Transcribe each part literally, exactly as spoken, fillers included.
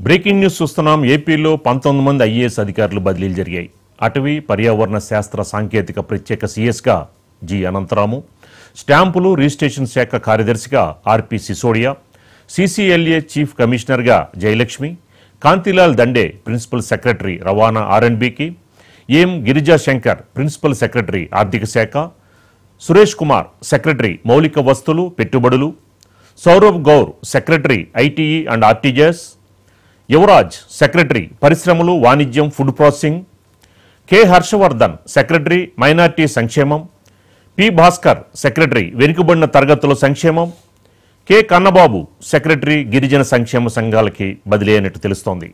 Breaking news చూస్తున్నాం. ఏపీలో పంతొమ్మిది మంది ఐఏఎస్ అధికారులు బదిలీలు జరిగాయి. అటవీ పర్యావరణ శాస్త్ర సాంకేతిక ప్రత్యేక సీఎస్గా జి అనంతరాము, స్టాంపులు రిజిస్ట్రేషన్ శాఖ కార్యదర్శిగా ఆర్పి సిసోడియా, సిసిఎల్ఏ చీఫ్ కమిషనర్గా జయలక్ష్మి, కాంతిలాల్ దండే ప్రిన్సిపల్ సెక్రటరీ రవాణా ఆర్ అండ్ బికి, M Girija Shankar principal secretary ఆర్థిక శాఖ, సురేష్ కుమార్ సెక్రటరీ మౌలిక వస్తువులు పెట్టుబడులు, Saurabh Gaur secretary ITE and RTGS, Yuvraj secretary పరిశ్రమలు వాణిజ్యం food processing, K Harshavardhan secretary minority సంక్షేమం, పి భాస్కర్ సెక్రటరీ వెనుకబడిన తరగతుల సంక్షేమం, కె కన్నబాబు సెక్రటరీ గిరిజన సంక్షేమ సంఘాలకి బదిలీ అయినట్టు తెలుస్తోంది.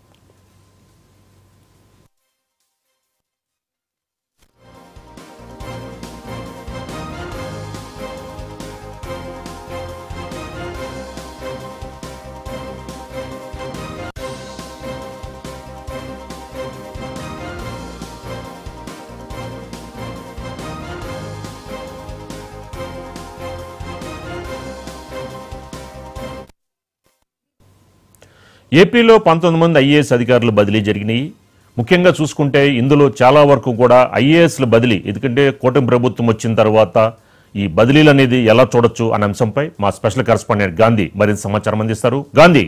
ఏపీలో పంతొమ్మిది మంది ఐఏఎస్ అధికారులు బదిలీ జరిగినాయి. ముఖ్యంగా చూసుకుంటే ఇందులో చాలా వరకు కూడా ఐఏఎస్ల బదిలీ, ఎందుకంటే కూటమి ప్రభుత్వం వచ్చిన తర్వాత ఈ బదిలీలు అనేది ఎలా చూడొచ్చు అనే అంశంపై మా స్పెషల్ కరెస్పాండెంట్ గాంధీ మరింత సమాచారం అందిస్తారు. గాంధీ.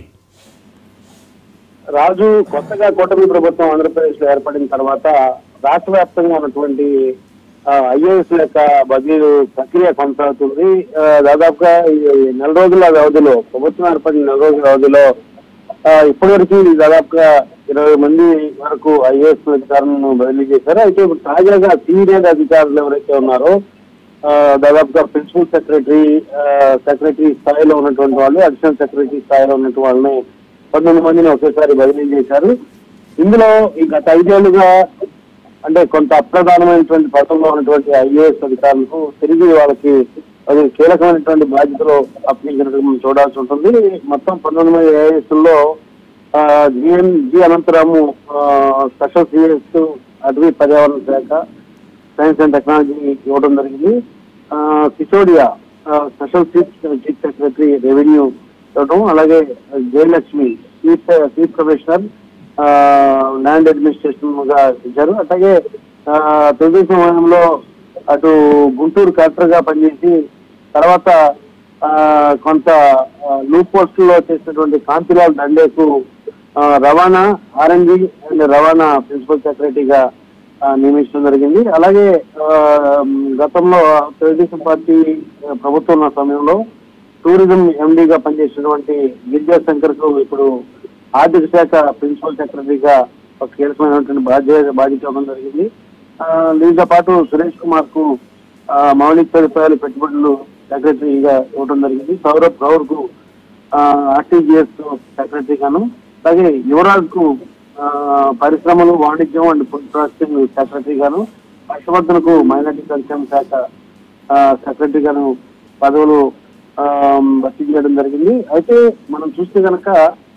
రాజు, కొత్తగా కూటమి ప్రభుత్వం ఆంధ్రప్రదేశ్ లో ఏర్పడిన తర్వాత రాష్ట్ర వ్యాప్తంగా ఉన్నటువంటి ఐఏఎస్ యొక్క బదిలీలు ప్రక్రియ కొనసాగుతుంది. దాదాపుగా నెల రోజుల వ్యవధిలో, ప్రభుత్వం ఏర్పడిన నెల రోజుల వ్యవధిలో ఇప్పటి వరకు దాదాపుగా ఇరవై మంది వరకు ఐఏఎస్ అధికారులను బదిలీ చేశారు. అయితే ఇప్పుడు తాజాగా సీనియర్ అధికారులు ఎవరైతే ఉన్నారో దాదాపుగా ప్రిన్సిపల్ సెక్రటరీ సెక్రటరీ స్థాయిలో ఉన్నటువంటి వాళ్ళు, అడిషనల్ సెక్రటరీ స్థాయిలో ఉన్నటువంటి వాళ్ళని పంతొమ్మిది మందిని ఒకేసారి బదిలీ చేశారు. ఇందులో ఈ గత ఐదేళ్లుగా అంటే కొంత అప్రధానమైనటువంటి పథంలో ఉన్నటువంటి ఐఏఎస్ అధికారులకు తిరిగి వాళ్ళకి అది కీలకమైనటువంటి బాధ్యతలు అప్పగించినట్టు మనం చూడాల్సి ఉంటుంది. మొత్తం పంతొమ్మిది మంది ఐఏఎస్లో GN G Anantaramu special CS అటవీ పర్యావరణ శాఖ సైన్స్ అండ్ టెక్నాలజీ ఇవ్వడం జరిగింది. Sisodia special chief chief secretary revenue ఇవ్వడం, అలాగే Jayalakshmi chief chief commissioner land administration గా ఇచ్చారు. అట్లాగే తెలుగుదేశం హయాంలో అటు గుంటూరు కలెక్టర్ గా పనిచేసి తర్వాత కొంత లూప్ పోస్ట్ లో చేసినటువంటి కాంతిలాల్ దండేకు రవాణా ఆర్ఎండి అండ్ రవాణా ప్రిన్సిపల్ సెక్రటరీగా నియమించడం జరిగింది. అలాగే గతంలో తెలుగుదేశం పార్టీ ప్రభుత్వం ఉన్న సమయంలో టూరిజం ఎండీగా పనిచేసినటువంటి గిరిజా శంకర్ కు ఇప్పుడు ఆర్థిక శాఖ ప్రిన్సిపల్ సెక్రటరీగా ఒక కీలకమైనటువంటి బాధ్యత బాధ్యత ఇవ్వడం జరిగింది. దీంతో పాటు సురేష్ కుమార్ కు మౌలిక సదుపాయాలు పెట్టుబడులు సెక్రటరీగా ఇవ్వడం జరిగింది. సౌరభ్ గౌర్ కు ఆర్టీజీఎస్ సెక్రటరీగాను, అలాగే యువరాజ్ కు పరిశ్రమలు వాణిజ్యం అండ్ ఫుడ్ ప్రాసెసింగ్ సెక్రటరీగాను, హర్షవర్ధన్ కు మైనార్టీ సంక్షేమ శాఖ సెక్రటరీగాను పదవులు భర్తీ చేయడం జరిగింది. అయితే మనం చూస్తే కనుక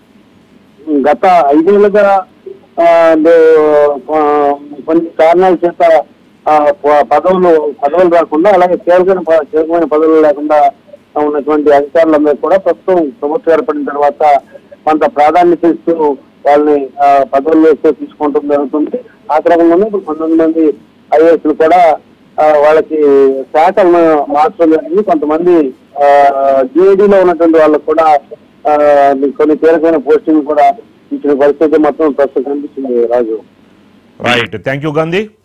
గత ఐదేళ్లుగా కొన్ని కారణాల చేత పదవులు పదవులు రాకుండా, అలాగే కీలకమైన కీలకమైన పదవులు లేకుండా ఉన్నటువంటి అధికారులందరూ కూడా ప్రస్తుతం ప్రభుత్వం ఏర్పడిన తర్వాత కొంత ప్రాధాన్యత ఇస్తూ వాళ్ళని పదవుల్లో తీసుకోవడం జరుగుతుంది. ఆ క్రమంలోనే ఇప్పుడు పంతొమ్మిది మంది ఐఏఎస్లు కూడా వాళ్ళకి శాఖలను మార్చడం జరిగింది. కొంతమంది జిఐడిలో ఉన్నటువంటి వాళ్ళకు కూడా కొన్ని కీలకమైన పోస్టింగ్ కూడా ఇచ్చిన పరిస్థితి మొత్తం ప్రస్తుతం కనిపిస్తుంది. Raju. Right, thank you Gandhi.